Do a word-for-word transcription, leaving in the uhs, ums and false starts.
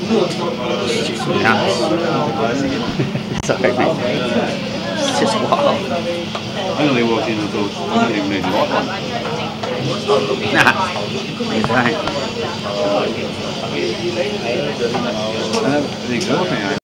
Yeah. Sorry, mate. It's just wild. I only walked in and thought, I don't even need a light one. Nah, you don't. And the exhaust thing,